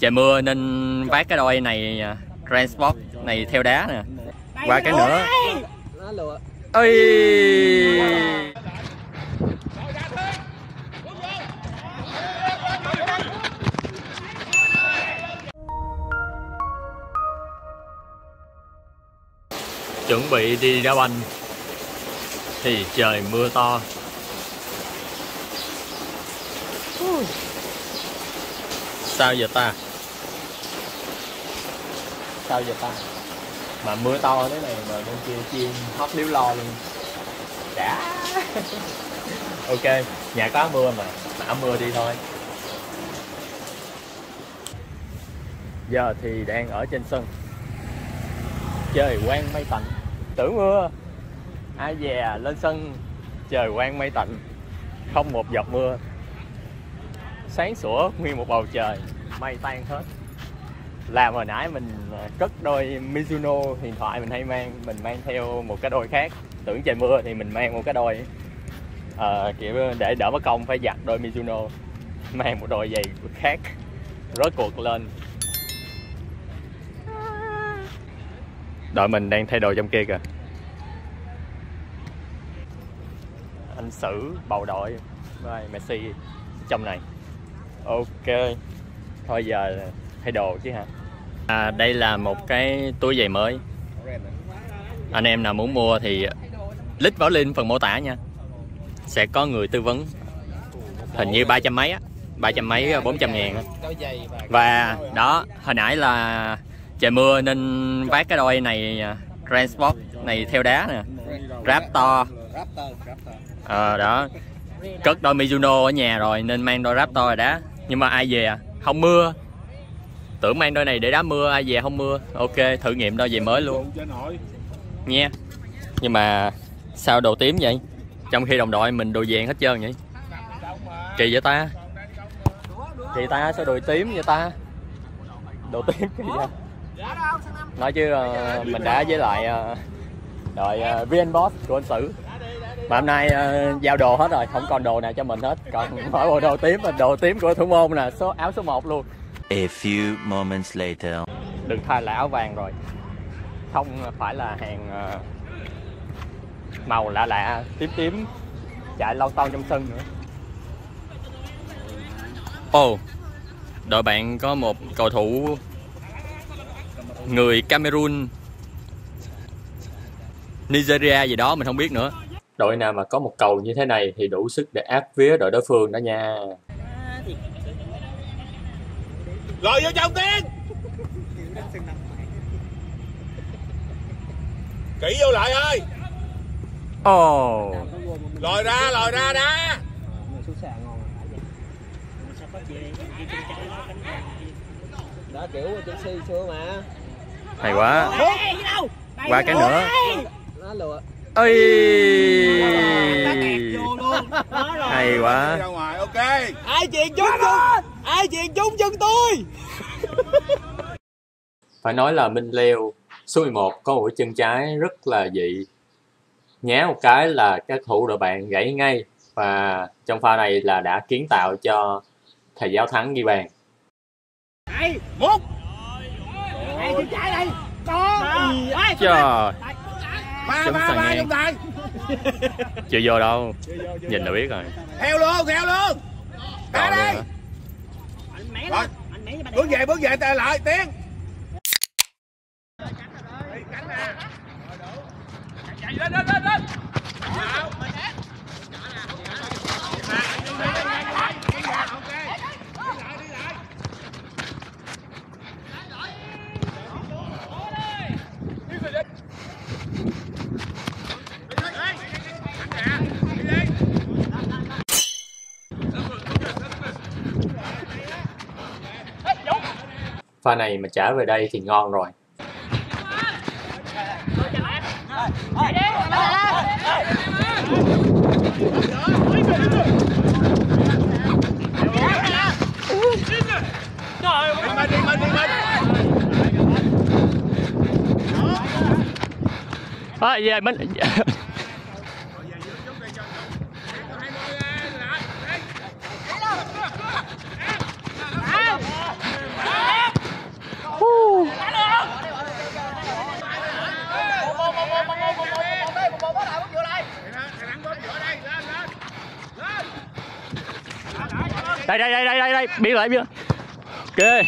trời mưa nên vác cái đôi này transport này theo đá nè. Qua cái nữa. Ơi. Chuẩn bị đi đá banh thì trời mưa to. Sao giờ ta? Sao giờ ta? Mà mưa to thế này mà bên kia chim hót líu lo luôn. Đã. Ok, nhà có mưa mà, áo mưa đi thôi. Giờ thì đang ở trên sân. Trời quang mây tạnh. Tưởng mưa. Ai dè lên sân. Trời quang mây tạnh. Không một giọt mưa. Sáng sủa nguyên một bầu trời. Mây tan hết. Làm hồi nãy mình cất đôi Mizuno điện thoại mình hay mang. Mình mang theo một cái đôi khác. Tưởng trời mưa thì mình mang một cái đôi kiểu để đỡ mất công phải giặt đôi Mizuno. Mang một đôi giày khác. Rốt cuộc lên. Đội mình đang thay đồ trong kia kìa. Anh Sử bầu đội với Messi trong này. Ok. Thôi giờ thay đồ chứ hả. Đây là một cái túi giày mới. Anh em nào muốn mua thì click vào link phần mô tả nha. Sẽ có người tư vấn. Hình như 300 mấy á. 300 mấy 400 ngàn á. Và đó, hồi nãy là trời mưa nên vác cái đôi này transport này theo đá nè. Raptor. Đó. Cất đôi Mizuno ở nhà rồi nên mang đôi Raptor rồi đá. Nhưng mà ai về không mưa. Tưởng mang đôi này để đá mưa, ai về không mưa. Ok, thử nghiệm đôi giày mới luôn nha. Nhưng mà sao đồ tím vậy? Trong khi đồng đội mình đồ vàng hết trơn vậy. Kỳ vậy ta? Kỳ ta, sao đồ tím vậy ta? Đồ tím kỳ vậy? Nói chứ mình đã với lại đội VnBoss của anh Sử. Mà hôm nay giao đồ hết rồi, không còn đồ nào cho mình hết. Còn mỗi bộ đồ tím, đồ tím của thủ môn là áo số 1 luôn. A few moments later. Đừng thay là áo vàng rồi. Không phải là hàng màu lạ lạ, tím tím chạy lon ton trong sân nữa. Đội bạn có một cầu thủ người Cameroon, Nigeria gì đó mình không biết nữa. Đội nào mà có một cầu như thế này thì đủ sức để áp vía đội đối phương đó nha. Lòi vô trong Tiên. Kỹ vô lại ơi. Lòi ra đá. Đó kiểu Chelsea xưa mà. Hay quá. Qua cái nữa. Nó lừa. Ơi. Hay quá. Ra ngoài, ok. Ai chuyền trúng chân tôi. Phải nói là Minh Leo số 11 có một chân trái rất là dị. Nhá một cái là các thủ đội bạn gãy ngay. Và trong pha này là đã kiến tạo cho thầy giáo Thắng ghi bàn. Một. Chân trái đây. Con. Trời. Ba trong tay. Chưa vô đâu. Nhìn là biết rồi. Theo luôn. Đá đi. Rồi. Bước về tay lại Tiến. Chạy lên. Pha này mà trả về đây thì ngon rồi. Về mình Đây, biến lại. Ok.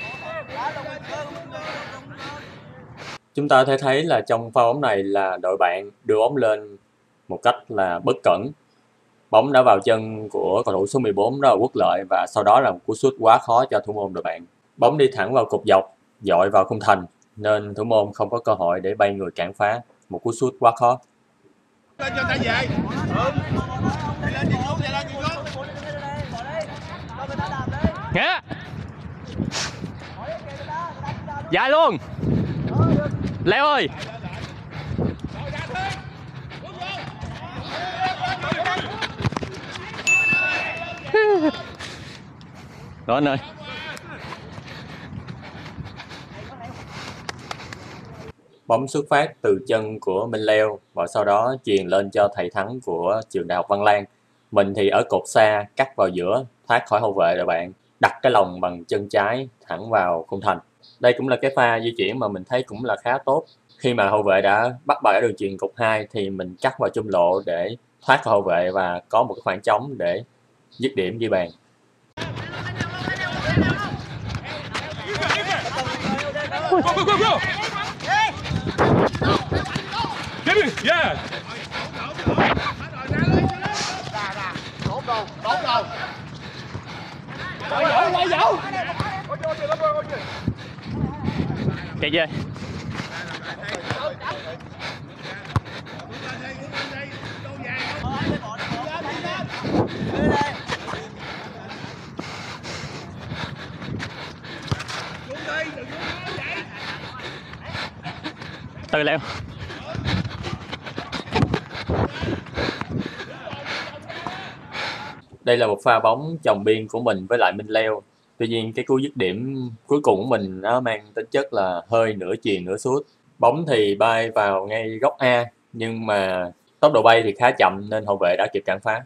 Chúng ta thể thấy là trong pha bóng này là đội bạn đưa bóng lên một cách là bất cẩn. Bóng đã vào chân của cầu thủ số 14 đó là Quốc Lợi, và sau đó là một cú sút quá khó cho thủ môn đội bạn. Bóng đi thẳng vào cột dọc, dội vào khung thành nên thủ môn không có cơ hội để bay người cản phá. Một cú sút quá khó. Lên cho ta về. Nghĩa. Dài luôn. Leo ơi. Đó anh ơi. Bóng xuất phát từ chân của Minh Leo và sau đó chuyền lên cho thầy Thắng của trường Đại học Văn Lang. Mình thì ở cột xa, cắt vào giữa, thoát khỏi hậu vệ rồi bạn, đặt cái lồng bằng chân trái thẳng vào khung thành. Đây cũng là cái pha di chuyển mà mình thấy cũng là khá tốt. Khi mà hậu vệ đã bắt bài ở đường chuyền cột 2 thì mình cắt vào trung lộ để thoát khỏi hậu vệ và có một cái khoảng trống để dứt điểm ghi bàn. Yeah. Quay dẫu. Chạy về. Từ leo. Đây là một pha bóng chồng biên của mình với lại Minh Leo. Tuy nhiên cái cú dứt điểm cuối cùng của mình nó mang tính chất là hơi nửa chuyền nửa sút. Bóng thì bay vào ngay góc A, nhưng mà tốc độ bay thì khá chậm nên hậu vệ đã kịp cản phá.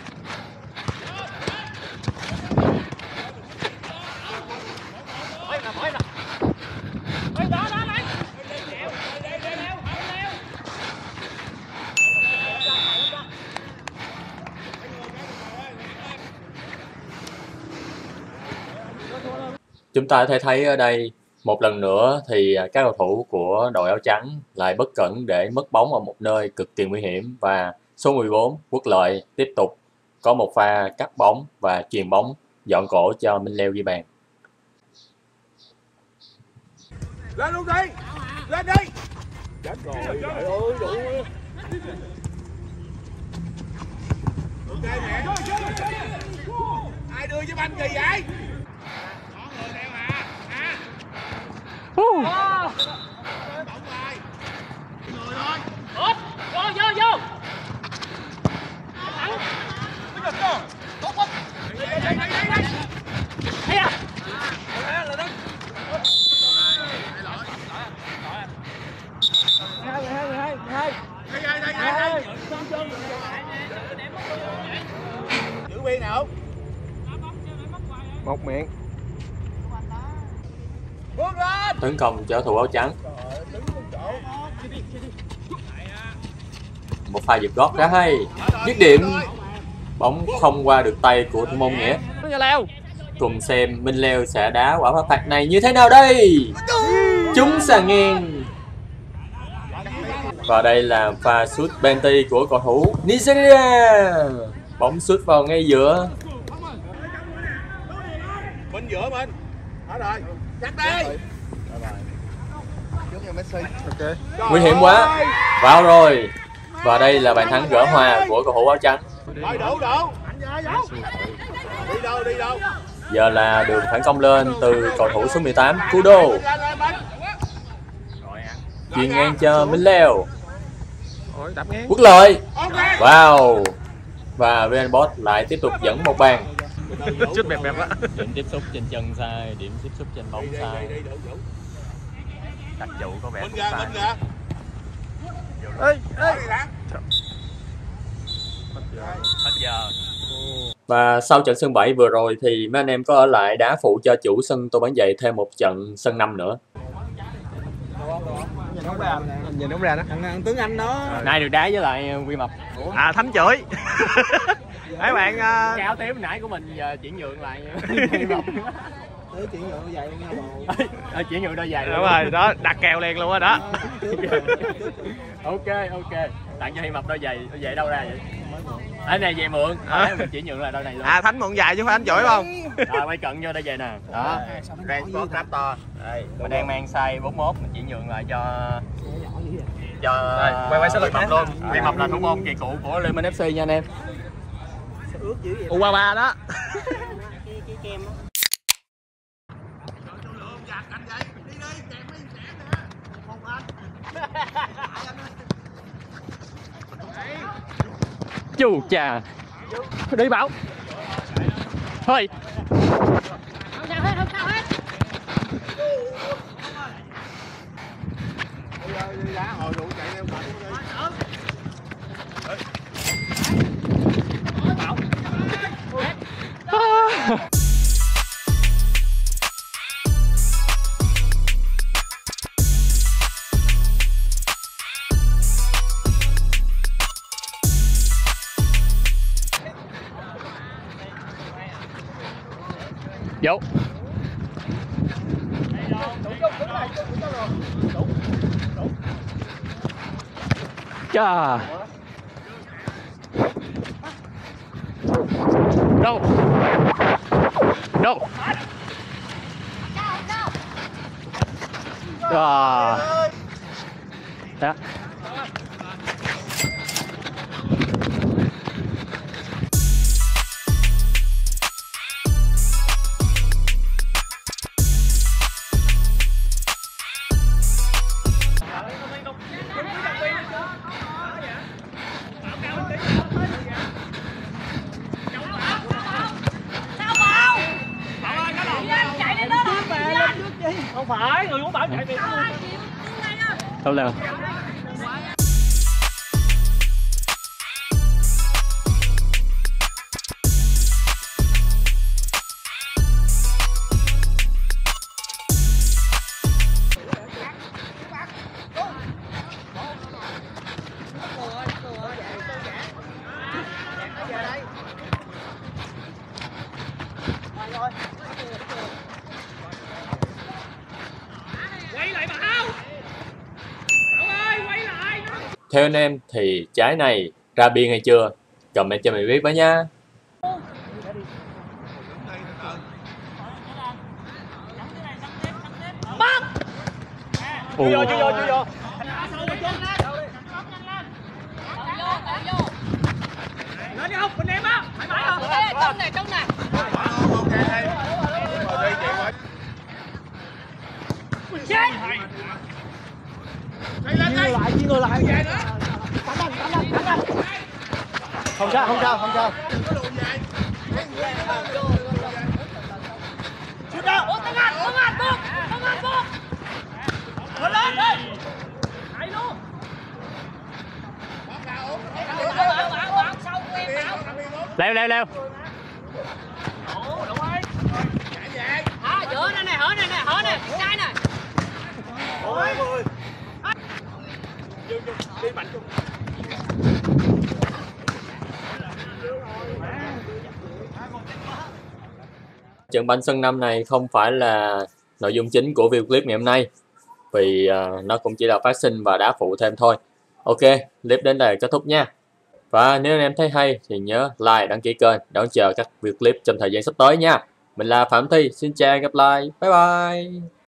Chúng ta có thể thấy ở đây một lần nữa thì các cầu thủ của đội áo trắng lại bất cẩn để mất bóng ở một nơi cực kỳ nguy hiểm, và số 14 Quốc Lợi tiếp tục có một pha cắt bóng và chuyền bóng dọn cổ cho Minh Leo ghi bàn. Lên luôn đi. Lên đi. Chết rồi. Trời ơi, đủ. Ok mẹ. Ai đưa cho banh gì vậy? Giữ biên nào. Một miệng. Tấn công cho thủ áo trắng. Một pha giật gót khá hay. Dứt điểm. Bóng không qua được tay của thủ môn Nghĩa. Cùng xem Minh Leo sẽ đá quả phát phạt này như thế nào đây. Trúng sàn ngang. Và đây là pha sút penalty của cầu thủ Nigeria. Bóng sút vào ngay giữa. Bên giữa mình. Hết rồi. Cắt đi. Ok. Nguy hiểm quá. Vào rồi. Và đây là bàn thắng gỡ hòa của cầu thủ áo trắng. Rồi đủ. Đi đâu. Giờ là đường phản công lên từ cầu thủ số 18 Kudo. Chuyền ngang cho Minh Leo. Quốc Lợi. Wow. Và VnBot lại tiếp tục dẫn một bàn. Chút bẹp á. Điểm tiếp xúc trên chân sai, điểm tiếp xúc trên bóng sai. Đặc trụ có vẻ sai. Hết giờ. Và sau trận sân 7 vừa rồi thì mấy anh em có ở lại đá phụ cho chủ sân Tô Bán Dậy thêm một trận sân 5 nữa. Nhìn không ra đó. Thằng tướng Anh đó. Nay được đá với lại Quy Mập. À, Thánh chửi. Mấy bạn cái áo tím nãy của mình giờ chuyển nhượng lại. để chuyển nhượng đôi giày luôn nha bồ. Chuyển nhượng đôi giày. Đúng rồi, đó, đặt kèo liền luôn á đó. Ok tặng cho Hi Mập đôi giày đâu ra vậy? Ở này giày mượn, mình chuyển nhượng lại đôi này luôn. Thánh mượn giày chứ không phải anh chửi không? Rồi quay cận vô đôi giày nè. Đó. Grand Sport Raptor. Đây, mình đang mang size 41, mình chuyển nhượng lại cho quay số lượt Mập luôn. Hi Mập là thủ môn kỳ cựu của Liên Minh FC nha anh em. U33 đó. Chú chà. Đi Bảo. Thôi. Không sao hết. Vô. Chà. Đâu. Đâu. Đó. Không phải, người muốn bảo chạy về. Đâu nào. Theo anh em thì trái này ra biên hay chưa? Comment cho mình biết với nha. Chưa vô. Lên đi không, mình em á. Thoải mái không? Trong này. Chia người lại. Không sao. Chưa đâu. Ủa, Tân Anh, buông. Lên đi. Hay luôn. Sau của em Bảo. Leo. Giữa này, hở này, sai này. Đi mạnh chung. Trận banh sân năm này không phải là nội dung chính của video clip ngày hôm nay, vì nó cũng chỉ là phát sinh và đá phụ thêm thôi. Ok, clip đến đây là kết thúc nha. Và nếu anh em thấy hay thì nhớ like, đăng ký kênh, đón chờ các video clip trong thời gian sắp tới nha. Mình là Phạm Thi, xin chào, gặp lại, bye bye.